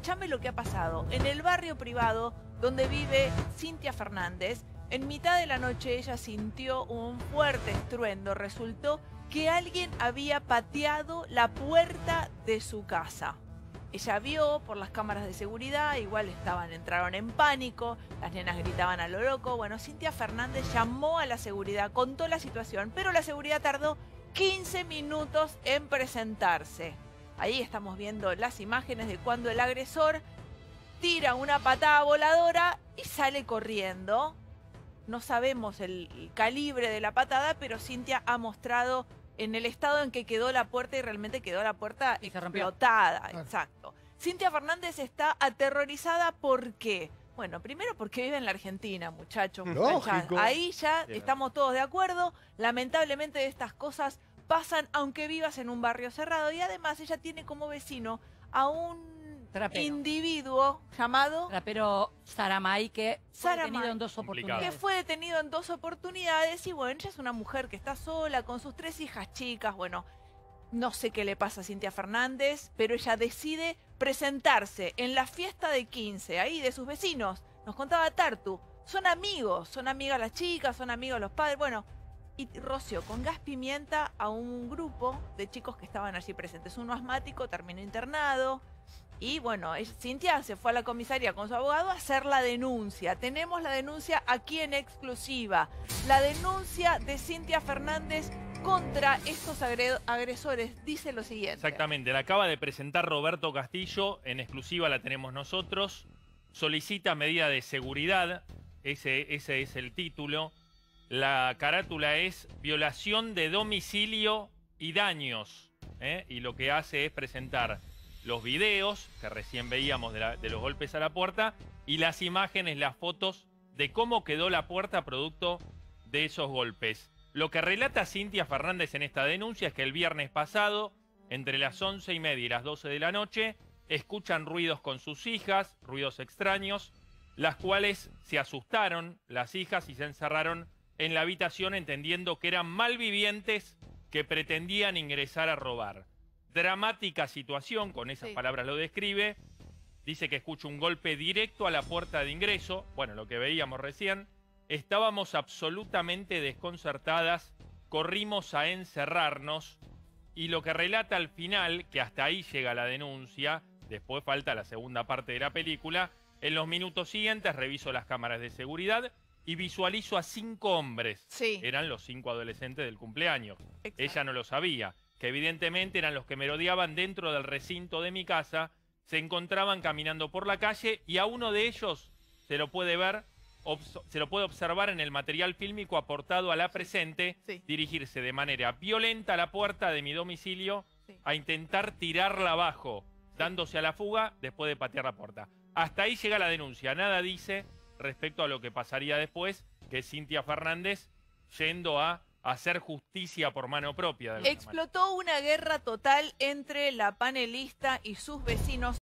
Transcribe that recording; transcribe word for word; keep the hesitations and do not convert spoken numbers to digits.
Escúchame lo que ha pasado. En el barrio privado donde vive Cintia Fernández, en mitad de la noche ella sintió un fuerte estruendo. Resultó que alguien había pateado la puerta de su casa. Ella vio por las cámaras de seguridad, igual estaban, entraron en pánico, las nenas gritaban a lo loco. Bueno, Cintia Fernández llamó a la seguridad, contó la situación, pero la seguridad tardó quince minutos en presentarse. Ahí estamos viendo las imágenes de cuando el agresor tira una patada voladora y sale corriendo. No sabemos el calibre de la patada, pero Cintia ha mostrado en el estado en que quedó la puerta y realmente quedó la puerta explotada. Ah. Exacto. Cintia Fernández está aterrorizada. ¿Por qué? Bueno, primero porque vive en la Argentina, muchachos. Lógico. Ahí ya Bien. Estamos todos de acuerdo. Lamentablemente estas cosas pasan aunque vivas en un barrio cerrado. Y además ella tiene como vecino a un Trapero. individuo llamado... Trapero Saramay, que fue Saramay. detenido en dos oportunidades. Que fue detenido en dos oportunidades y bueno, ella es una mujer que está sola con sus tres hijas chicas. Bueno, no sé qué le pasa a Cintia Fernández, pero ella decide presentarse en la fiesta de quince, ahí de sus vecinos. Nos contaba Tartu, son amigos, son amigas las chicas, son amigos los padres. Bueno, y roció con gas pimienta a un grupo de chicos que estaban allí presentes. Uno asmático terminó internado. Y bueno, Cintia se fue a la comisaría con su abogado a hacer la denuncia. Tenemos la denuncia aquí en exclusiva. La denuncia de Cintia Fernández contra estos agresores dice lo siguiente. Exactamente, la acaba de presentar Roberto Castillo, en exclusiva la tenemos nosotros. Solicita medida de seguridad, ese, ese es el título. La carátula es violación de domicilio y daños, ¿eh? Y lo que hace es presentar los videos que recién veíamos de, la, de los golpes a la puerta y las imágenes, las fotos de cómo quedó la puerta producto de esos golpes. Lo que relata Cintia Fernández en esta denuncia es que el viernes pasado, entre las once y media y las doce de la noche, escuchan ruidos con sus hijas, ruidos extraños, las cuales se asustaron las hijas y se encerraron en la habitación entendiendo que eran malvivientes que pretendían ingresar a robar. Dramática situación, con esas sí. palabras lo describe. Dice que escucha un golpe directo a la puerta de ingreso. Bueno, lo que veíamos recién. Estábamos absolutamente desconcertadas, corrimos a encerrarnos. Y lo que relata al final, que hasta ahí llega la denuncia, después falta la segunda parte de la película. En los minutos siguientes reviso las cámaras de seguridad y visualizo a cinco hombres. Sí. Eran los cinco adolescentes del cumpleaños. Exacto. Ella no lo sabía. Que evidentemente eran los que merodeaban dentro del recinto de mi casa, se encontraban caminando por la calle y a uno de ellos se lo puede ver, se lo puede observar en el material fílmico aportado a la presente, sí. dirigirse de manera violenta a la puerta de mi domicilio sí. a intentar tirarla abajo, dándose a la fuga después de patear la puerta. Hasta ahí llega la denuncia, nada dice respecto a lo que pasaría después, que Cintia Fernández yendo a hacer justicia por mano propia. Explotó una guerra total entre la panelista y sus vecinos.